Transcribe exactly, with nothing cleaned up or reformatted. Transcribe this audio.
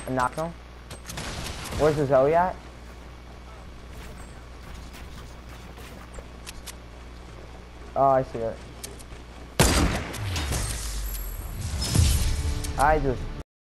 I knocked him. Where's the Zoe at? Oh, I see it. I just